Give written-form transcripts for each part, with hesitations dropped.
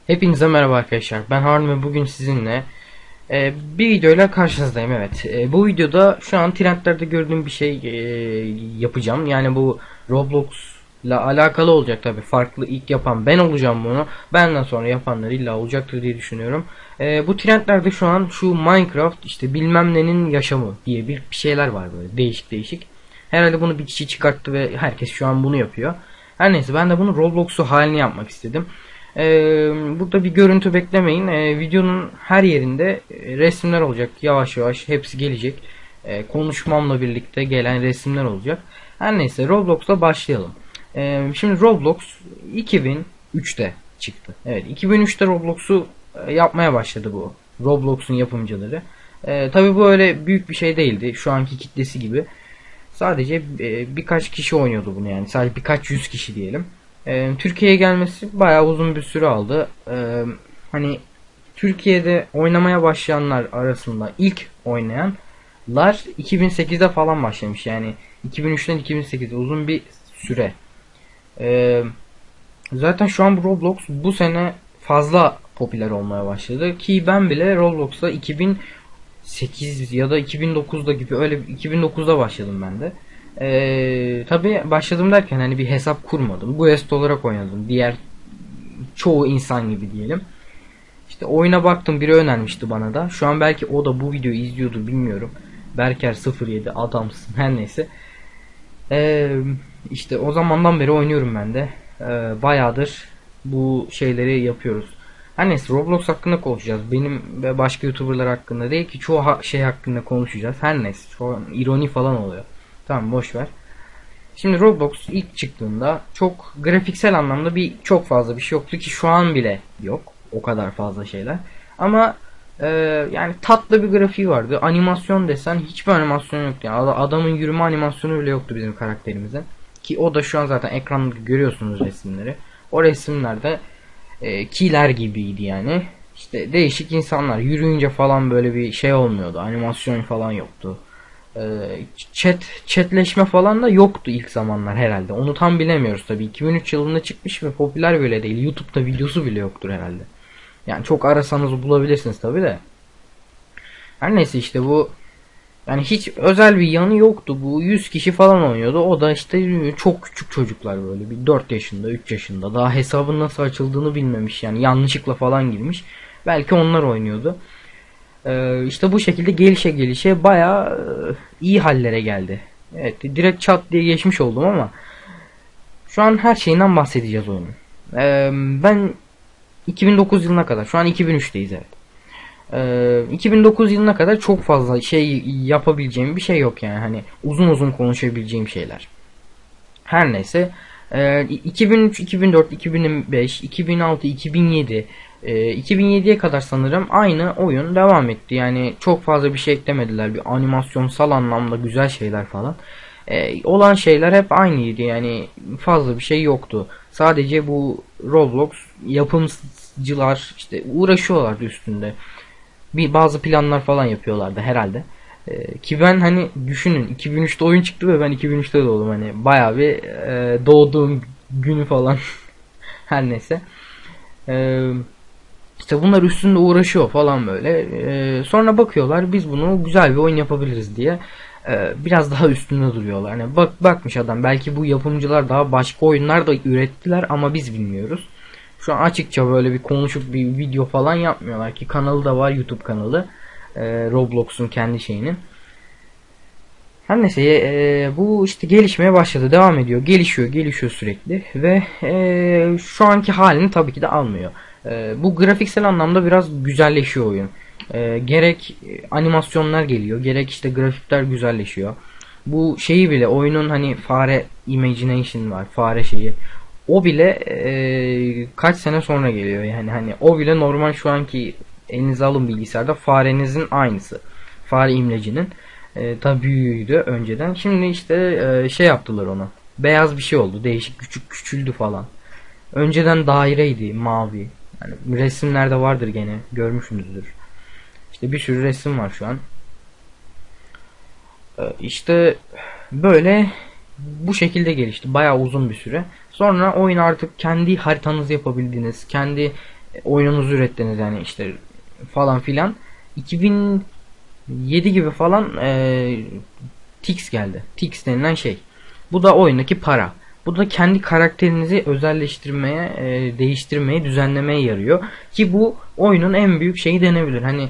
Hepinize merhaba arkadaşlar. Ben Harun ve bugün sizinle bir videoyla karşınızdayım. Evet. Bu videoda şu an trendlerde gördüğüm bir şey yapacağım. Yani bu Roblox'la alakalı olacak tabi. Farklı ilk yapan ben olacağım bunu. Benden sonra yapanlar illa olacaktır diye düşünüyorum. Bu trendlerde şu an şu Minecraft işte bilmem nenin yaşamı diye bir şeyler var böyle değişik değişik. Herhalde bunu bir kişi çıkarttı ve herkes şu an bunu yapıyor. Her neyse ben de bunu Roblox'u halini yapmak istedim. Burada bir görüntü beklemeyin. Videonun her yerinde resimler olacak. Yavaş yavaş hepsi gelecek. Konuşmamla birlikte gelen resimler olacak. Her neyse Roblox'la başlayalım. Şimdi Roblox 2003'te çıktı. Evet, 2003'te Roblox'u yapmaya başladı bu. Roblox'un yapımcıları. Tabii bu öyle büyük bir şey değildi. Şu anki kitlesi gibi. Sadece birkaç kişi oynuyordu bunu yani. Sadece birkaç yüz kişi diyelim. Türkiye'ye gelmesi bayağı uzun bir süre aldı. Hani Türkiye'de oynamaya başlayanlar arasında ilk oynayanlar 2008'de falan başlamış. Yani 2003'ten 2008'de uzun bir süre. Ee, Zaten şu an bu Roblox bu sene fazla popüler olmaya başladı. Ki ben bile Roblox'ta 2008 ya da 2009'da gibi öyle 2009'da başladım ben de. Tabii başladım derken hani bir hesap kurmadım. Bu est olarak oynadım. Diğer çoğu insan gibi diyelim. İşte oyuna baktım, biri önermişti bana da. Şu an belki o da bu videoyu izliyordu, bilmiyorum. Berker 07 adamsın, her neyse. Ee, işte o zamandan beri oynuyorum ben de. Bayağıdır bu şeyleri yapıyoruz. Her neyse Roblox hakkında konuşacağız. Benim ve başka YouTuber'lar hakkında değil ki, çoğu şey hakkında konuşacağız. Her neyse şu an ironi falan oluyor. Tamam, boş ver. Şimdi Roblox ilk çıktığında çok grafiksel anlamda çok fazla bir şey yoktu ki şu an bile yok. O kadar fazla şeyler. Ama e, yani tatlı bir grafiği vardı. Animasyon desen hiçbir animasyon yoktu. Yani adamın yürüme animasyonu bile yoktu bizim karakterimizin. Ki o da şu an zaten ekranda görüyorsunuz resimleri. O resimlerde kiler gibiydi yani. İşte değişik insanlar yürüyünce falan böyle bir şey olmuyordu. Animasyon falan yoktu. Chatleşme falan da yoktu ilk zamanlar herhalde. Onu tam bilemiyoruz tabii. 2003 yılında çıkmış ve popüler bile değil. YouTube'da videosu bile yoktur herhalde. Yani çok arasanız bulabilirsiniz tabii de. Her neyse işte bu, yani hiç özel bir yanı yoktu. Bu 100 kişi falan oynuyordu. O da işte çok küçük çocuklar, böyle bir 4 yaşında, 3 yaşında. Daha hesabın nasıl açıldığını bilmemiş. Yani yanlışlıkla falan girmiş. Belki onlar oynuyordu. İşte bu şekilde gelişe gelişe bayağı iyi hallere geldi. Evet, direkt çat diye geçmiş oldum ama şu an her şeyinden bahsedeceğiz oyunun. Ben 2009 yılına kadar, şu an 2003'teyiz, evet. 2009 yılına kadar çok fazla şey yapabileceğim bir şey yok yani, hani uzun uzun konuşabileceğim şeyler. Her neyse, 2003, 2004, 2005, 2006, 2007, 2007'ye kadar sanırım aynı oyun devam etti. Yani çok fazla bir şey eklemediler. Bir animasyonsal anlamda güzel şeyler falan. Olan şeyler hep aynıydı. Yani fazla bir şey yoktu. Sadece bu Roblox yapımcılar işte uğraşıyorlardı üstünde. Bazı planlar falan yapıyorlardı herhalde. Ki ben hani düşünün, 2003'te oyun çıktı ve ben 2003'te doğdum, hani bayağı bir doğduğum günü falan. Her neyse. E, işte bunlar üstünde uğraşıyor falan böyle. Sonra bakıyorlar biz bunu güzel bir oyun yapabiliriz diye. Biraz daha üstünde duruyorlar. Hani bakmış adam, belki bu yapımcılar daha başka oyunlar da ürettiler ama biz bilmiyoruz. Şu an açıkça böyle bir konuşup bir video falan yapmıyorlar ki, kanalı da var, YouTube kanalı. Roblox'un kendi şeyinin. Her neyse, bu işte gelişmeye başladı, devam ediyor, gelişiyor sürekli ve şu anki halini tabii ki de almıyor. Bu grafiksel anlamda biraz güzelleşiyor oyun. Gerek animasyonlar geliyor, gerek işte grafikler güzelleşiyor. Bu şeyi bile, oyunun hani fare imagination var, fare şeyi. O bile kaç sene sonra geliyor yani, hani o bile normal, şu anki elinize alın bilgisayarda farenizin aynısı. Fare imlecinin. Tabi büyüğüydü önceden. Şimdi işte şey yaptılar ona. Beyaz bir şey oldu. Değişik, küçüldü falan. Önceden daireydi, mavi. Yani resimlerde vardır, gene görmüşsünüzdür. İşte bir sürü resim var şu an. İşte böyle bu şekilde gelişti. Bayağı uzun bir süre. Sonra oyun artık kendi haritanızı yapabildiğiniz, kendi oyununuzu ürettiniz yani işte falan filan. 2007 gibi falan Tix geldi. Tix denilen şey. Bu da oyundaki para. Bu da kendi karakterinizi özelleştirmeye, değiştirmeye, düzenlemeye yarıyor. Ki bu oyunun en büyük şeyi denebilir. Hani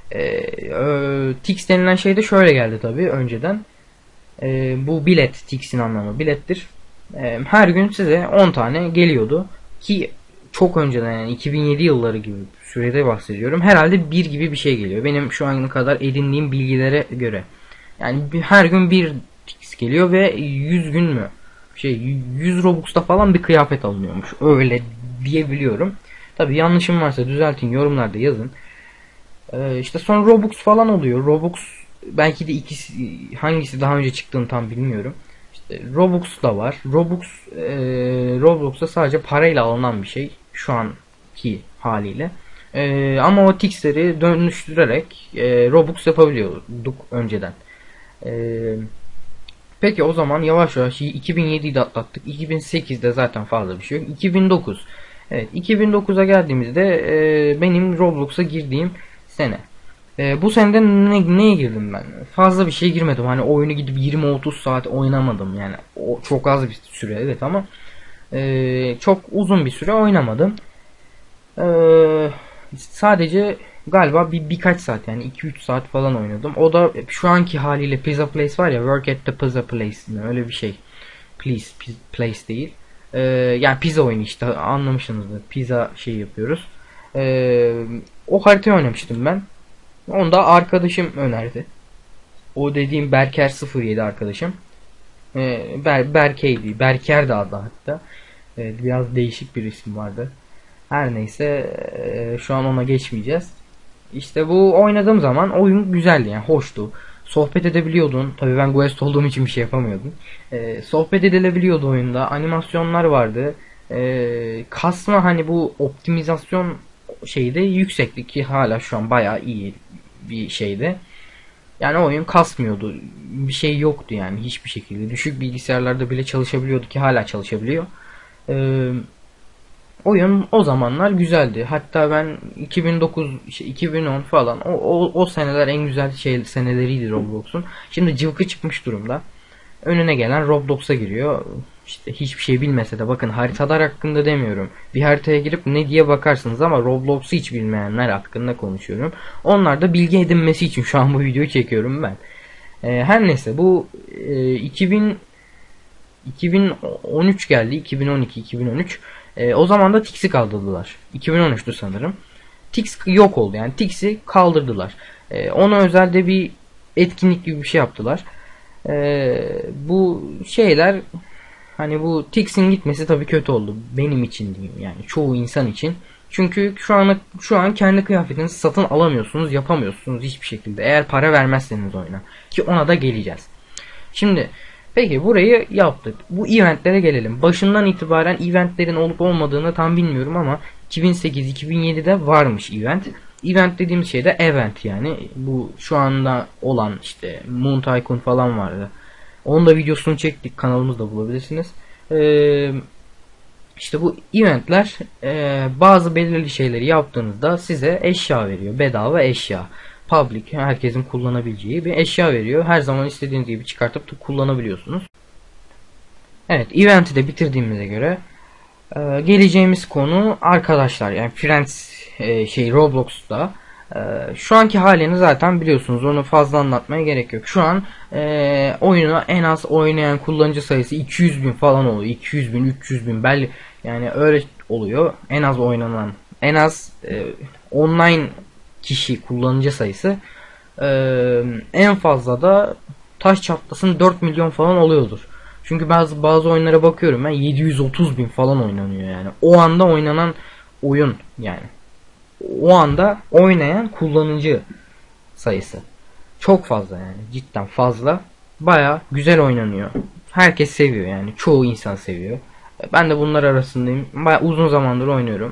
Tix denilen şey de şöyle geldi tabii önceden. Bu bilet, Tix'in anlamı bilettir. Her gün size 10 tane geliyordu. Ki çok önceden yani 2007 yılları gibi sürede bahsediyorum. Herhalde bir gibi bir şey geliyor. Benim şu ana kadar edindiğim bilgilere göre. Yani her gün bir Tix geliyor ve 100 gün mü? 100 Robux'ta falan bir kıyafet alınıyormuş. Öyle diyebiliyorum. Tabi yanlışım varsa düzeltin, yorumlarda yazın. İşte sonra Robux falan oluyor. Robux belki de ikisi, hangisi daha önce çıktığını tam bilmiyorum. İşte Robux da var. Roblox'ta sadece parayla alınan bir şey şu anki haliyle. Ama o Tix'leri dönüştürerek Robux yapabiliyorduk önceden. Peki o zaman yavaş yavaş 2007'yi de atlattık. 2008'de zaten fazla bir şey yok. 2009. Evet, 2009'a geldiğimizde benim Roblox'a girdiğim sene. Bu senede neye girdim ben? Fazla bir şey girmedim. Hani oyunu gidip 20-30 saat oynamadım. Yani o çok az bir süre evet ama çok uzun bir süre oynamadım. Sadece galiba birkaç saat yani 2-3 saat falan oynadım. O da şu anki haliyle Pizza Place var ya, Work at the Pizza Place mi? Öyle bir şey. Place değil. Yani pizza oyunu işte, anlamışsınızdır. Pizza şey yapıyoruz. O haritayı oynamıştım ben. Onu da arkadaşım önerdi. O dediğim Berker07 arkadaşım. Berke'ydi. Berker de adı hatta. Biraz değişik bir isim vardı. Her neyse şu an ona geçmeyeceğiz. İşte bu oynadığım zaman oyun güzeldi yani hoştu. Sohbet edebiliyordun. Tabii ben Guest olduğum için bir şey yapamıyordum. Sohbet edilebiliyordu oyunda. Animasyonlar vardı. Kasma hani bu optimizasyon şeyde yüksekti ki hala şu an bayağı iyi bir şeyde. Yani oyun kasmıyordu. Bir şey yoktu yani hiçbir şekilde. Düşük bilgisayarlarda bile çalışabiliyordu ki hala çalışabiliyor. Oyun o zamanlar güzeldi. Hatta ben 2009, 2010 falan o seneler en güzel seneleriydi Roblox'un. Şimdi cıvkı çıkmış durumda. Önüne gelen Roblox'a giriyor. İşte hiçbir şey bilmese de bakın haritalar hakkında demiyorum. Bir haritaya girip ne diye bakarsınız ama Roblox'u hiç bilmeyenler hakkında konuşuyorum. Onlar da bilgi edinmesi için şu an bu videoyu çekiyorum ben. Her neyse bu 2013 geldi. 2012, 2013. O zaman da Tix'i kaldırdılar. 2013'tü sanırım. Tix yok oldu yani. Tix'i kaldırdılar. Ona özel de bir etkinlik gibi bir şey yaptılar. Bu şeyler hani bu Tix'in gitmesi tabii kötü oldu. Benim için diyeyim yani. Çoğu insan için. Çünkü şu an kendi kıyafetinizi satın alamıyorsunuz, yapamıyorsunuz hiçbir şekilde. Eğer para vermezseniz oyuna. Ki ona da geleceğiz. Şimdi peki burayı yaptık. Bu eventlere gelelim. Başından itibaren eventlerin olup olmadığını tam bilmiyorum ama 2008-2007'de varmış event. Event dediğimiz şey de event yani. Bu şu anda olan işte Moon Tycoon falan vardı. Onun da videosunu çektik. Kanalımızda bulabilirsiniz. İşte bu eventler bazı belirli şeyleri yaptığınızda size eşya veriyor. Bedava eşya. Public, herkesin kullanabileceği bir eşya veriyor. Her zaman istediğiniz gibi çıkartıp kullanabiliyorsunuz. Evet, event'i de bitirdiğimize göre geleceğimiz konu arkadaşlar. Yani Friends Roblox'ta şu anki halini zaten biliyorsunuz. Onu fazla anlatmaya gerek yok. Şu an oyunu en az oynayan kullanıcı sayısı 200.000 falan oluyor. 200.000, 300.000 belli yani öyle oluyor. En az oynanan, en az online kişi kullanıcı sayısı en fazla da taş çatlasın 4 milyon falan oluyordur. Çünkü bazı oyunlara bakıyorum ben 730.000 falan oynanıyor yani. O anda oynanan oyun yani. O anda oynayan kullanıcı sayısı. Çok fazla yani. Cidden fazla. Baya güzel oynanıyor. Herkes seviyor yani. Çoğu insan seviyor. Ben de bunlar arasındayım. Baya uzun zamandır oynuyorum.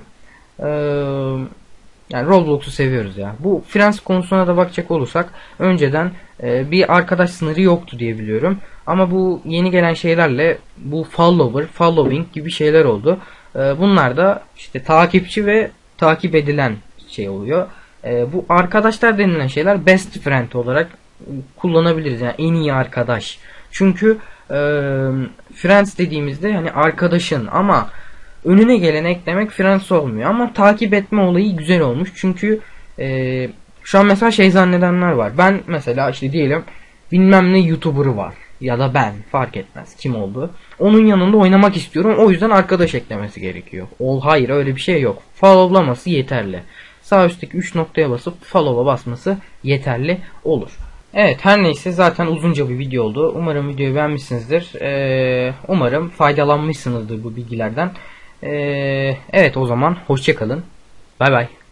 Yani Roblox'u seviyoruz ya. Bu Friends konusuna da bakacak olursak önceden bir arkadaş sınırı yoktu diye biliyorum. Ama bu yeni gelen şeylerle bu following gibi şeyler oldu. Bunlar da işte takipçi ve takip edilen şey oluyor. Bu arkadaşlar denilen şeyler best friend olarak kullanabiliriz. Yani en iyi arkadaş. Çünkü friends dediğimizde hani arkadaşın ama önüne gelen eklemek friends olmuyor. Ama takip etme olayı güzel olmuş. Çünkü şu an mesela şey zannedenler var. Ben mesela işte diyelim bilmem ne YouTuber'ı var. Ya da ben fark etmez kim oldu. Onun yanında oynamak istiyorum. O yüzden arkadaş eklemesi gerekiyor. Hayır öyle bir şey yok. Followlaması yeterli. Sağ üstteki 3 noktaya basıp follow'a basması yeterli olur. Evet her neyse zaten uzunca bir video oldu. Umarım videoyu beğenmişsinizdir. Umarım faydalanmışsınızdır bu bilgilerden. Evet o zaman hoşça kalın. Bay bay.